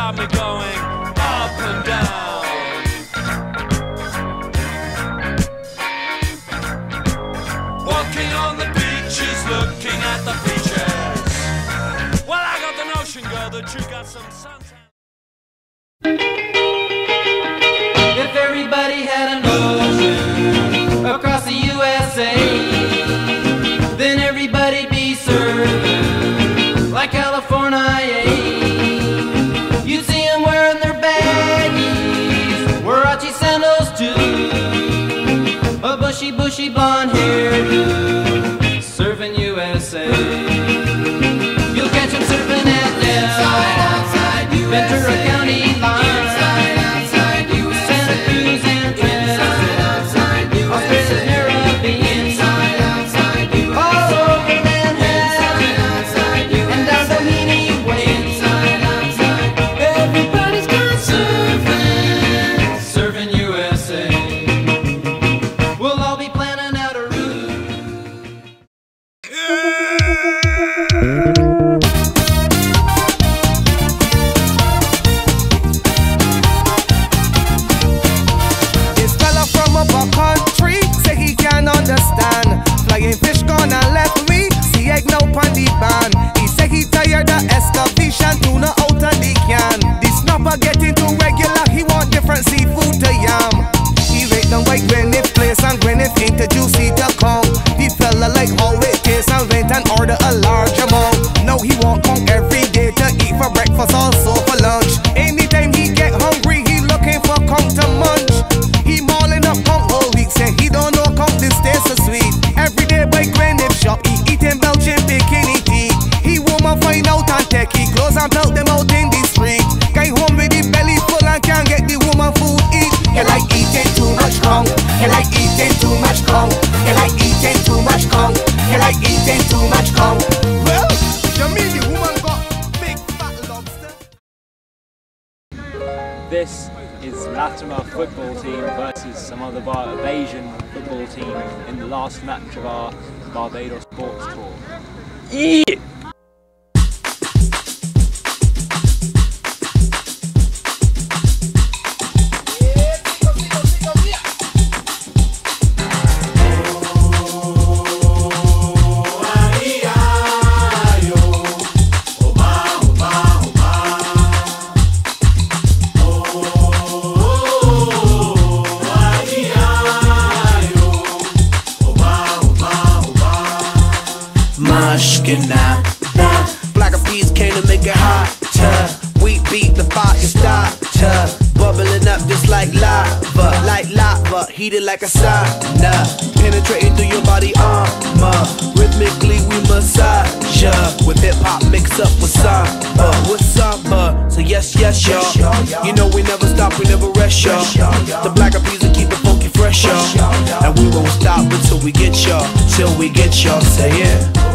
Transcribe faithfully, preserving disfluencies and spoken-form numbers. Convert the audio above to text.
got me going up and down. Walking on the beaches, looking at the beaches. Well, I got the notion, girl, that you got some suntan. If everybody had an ocean across the U S A, then everybody'd be served like California. You'd see them wearing their baggies, Warachi sandals too, a bushy, bushy blonde hairdo, serving U S A. You'll catch them surfing at Del, Ventura County line. This is Latimer football team versus some other Bar Asian football team in the last match of our Barbados Sports Tour. Yeah. Black of peas came to make it hotter. We beat the fire starter, bubbling up just like lava, like lava, heated like a sauna, penetrating through your body armor. Rhythmically we massage ya, with hip hop mixed up with samba, with samba. So yes, yes, y'all. You know we never stop, we never rest, y'all. The Black of peas will keep it funky fresh, y'all. And we won't stop until we get y'all, till we get y'all. Say yeah.